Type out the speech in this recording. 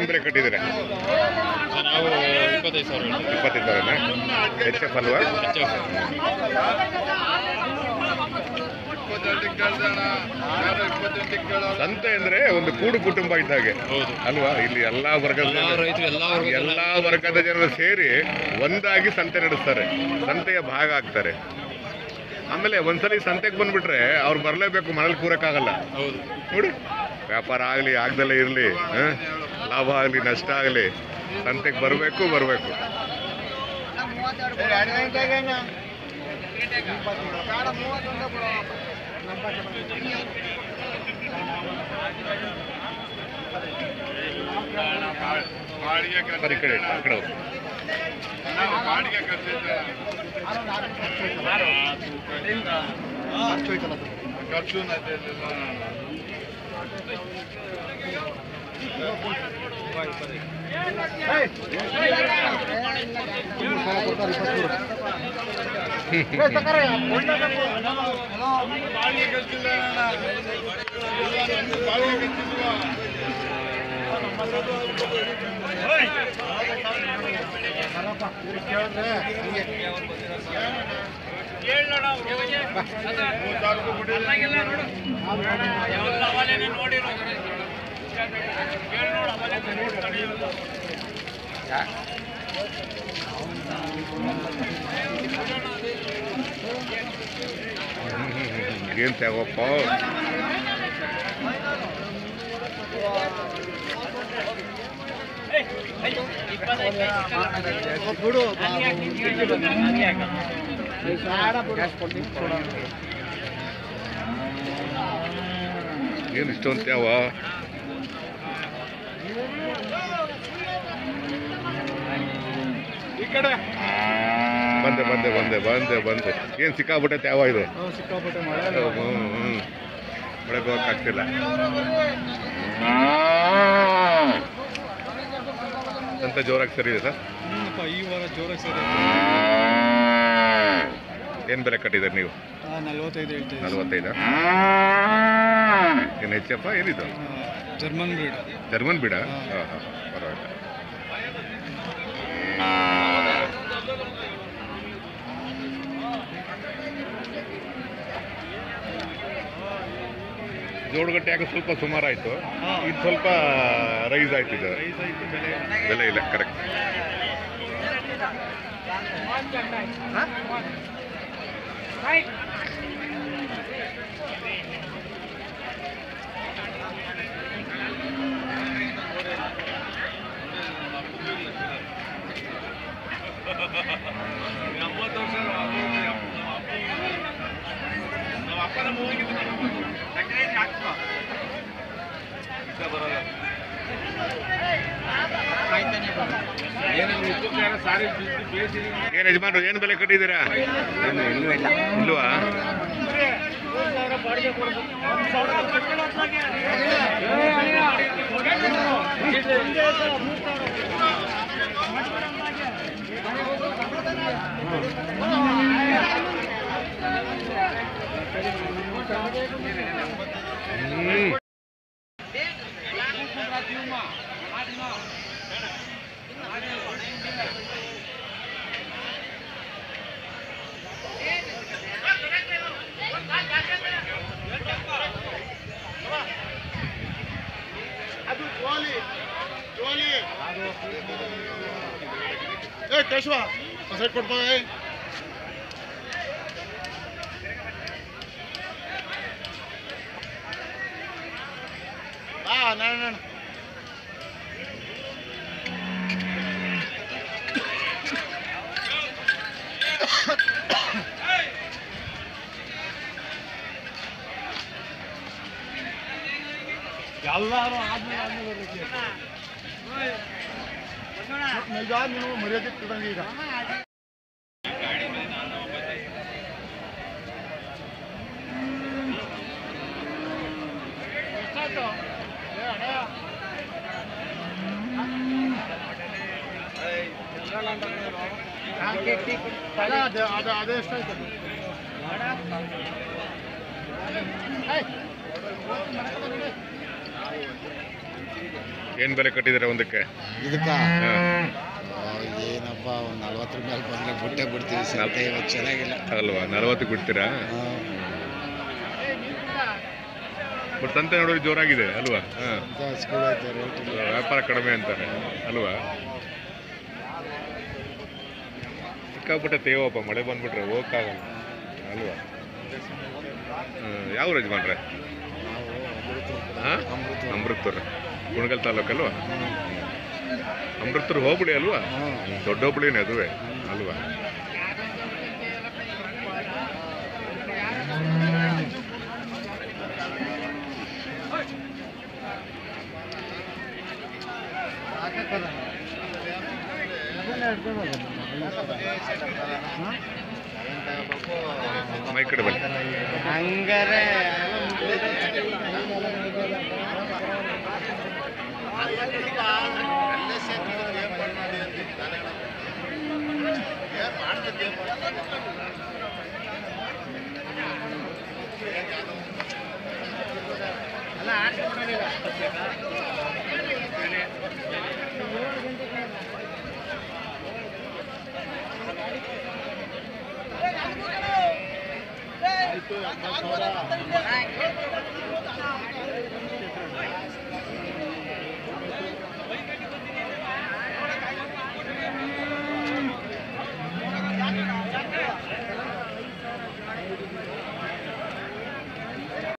ಏನು ಬೆಲೆ ಕಟ್ಟಿದ್ದೀರಾ? ನಾವು 25,000. 25,000 ಎಚ್ ಎಫ್ ಅಲ್ವಾ? ಸಂತೆ ಅಂದ್ರೆ ಒಂದು ಕೂಡು ಕುಟುಂಬ ಇದ್ದಾಗೆ ಅಲ್ವಾ? ಇಲ್ಲಿ ಎಲ್ಲಾ ವರ್ಗದ ಜನರು ಸೇರಿ ಒಂದಾಗಿ ಸಂತೆ ನಡೆಸ್ತಾರೆ, ಸಂತೆಯ ಭಾಗ ಆಗ್ತಾರೆ. ಆಮೇಲೆ ಒಂದ್ಸಲಿ ಸಂತೆಗೆ ಬಂದ್ಬಿಟ್ರೆ ಅವ್ರು ಬರ್ಲೇಬೇಕು, ಮನೇಲಿ ಕೂರಕ್ಕಾಗಲ್ಲ ನೋಡಿ. ವ್ಯಾಪಾರ ಆಗ್ಲಿ ಆಗ್ದಲ್ಲೇ ಇರ್ಲಿ, ಲಾಭ ಆಗ್ಲಿ ನಷ್ಟ ಆಗ್ಲಿ, ಸಂತೆಗೆ ಬರಬೇಕು. ಈ ಕಡೆ ಖರ್ಚು ಏನು ತಗೋಪ್ಪ ಏನು ಇಷ್ಟೊಂದು ತ್ಯಾವ? ಬಂದೆ ಏನು ಸಿಕ್ಕಾಬಿಟ್ಟೆ ತ್ಯಾವ ಇದು? ಮಳೆ ಹೋಗಕ್ಕಾಗ್ತಿಲ್ಲ. ಅಂತ ಜೋರಾಗಿ ಸರಿ ಇದೆ ಸರ್? ಈ ವಾರ ಜೋರಾಗಿ ಸರಿ. ಏನು ಬೆಲೆ ಕಟ್ಟಿದ್ದೀರಿ ನೀವು? 45. ಏನು ಎಚ್ ಎಫ್ ಏನಿದು? ಜರ್ಮನ್ ಬೀಡ. ಹಾಂ ಪರವಾಗಿಲ್ಲ. ಜೋಡುಗಟ್ಟೆ ಯಾಕೆ ಸ್ವಲ್ಪ ಸುಮಾರು ಆಯಿತು, ಇದು ಸ್ವಲ್ಪ ರೈಸ್ ಆಯ್ತು. ಬೆಲೆ ಇಲ್ಲ, ಕರೆಕ್ಟ್. ಏನು ಯಜಮಾನ್ರು ಏನು ಬೆಲೆ ಕಟ್ಟಿದ್ದೀರಾ? ಇಲ್ವಾ? ಕೇಶವ ಸೈಡ್ ಕೊಡ್ತಾ ನಾನು ಎಲ್ಲರೂ ಆದ್ಮೇಲೆ ನೀವು ಮರ್ಯಾದೆ ಕೊಡಂಗೆ ಈಗ ಅದೇ ಎಷ್ಟಾಯ್ತು? ಏನು ಬೆಲೆ ಕಟ್ಟಿದ್ದೀರಾ ಒಂದಕ್ಕೆ? ಇದಕ್ಕ ಹಾಂ ಏನಪ್ಪ ಒಂದು 40 ಮೇಲೆ ಬಂದರೆ ಬಿಟ್ಟೇ ಬಿಡ್ತೀವಿ ಸಂತೆ ಇವತ್ತು ಚೆನ್ನಾಗಿಲ್ಲ. ಅಲ್ವಾ 40 ಬಿಡ್ತೀರಾ? ಬಟ್ ಸಂತೆ ನೋಡೋದು ಜೋರಾಗಿದೆ ಅಲ್ವಾ? ಹಾಂ ಸ್ಕೂಲ್ ಐತೆ ರೇಟ್ ಇಲ್ಲ. ವ್ಯಾಪಾರ ಕಡಿಮೆ ಅಂತಾರೆ ಅಲ್ವಾ? ಸಿಕ್ಕಾಪಟ್ಟೆ ತೇವಪ್ಪ, ಮಳೆ ಬಂದ್ಬಿಟ್ರೆ ಹೋಗಕ್ಕಾಗಲ್ಲ ಅಲ್ವಾ? ಯಾವ ಯಜಮಾನ್ರೆ? ಹಾಂ ಅಮೃತೂರು, ಕುಣಗಲ್ ತಾಲೂಕಲ್ವಾ? ಅಮೃತೂರು ಹೋಬಳಿ ಅಲ್ವಾ? ದೊಡ್ಡ ಹೋಬಳಿನೇ ಅದುವೇ ಅಲ್ವಾ? ಮೈ ಕಡೆ ಬನ್ನಿ. ಹಂಗಾರೆ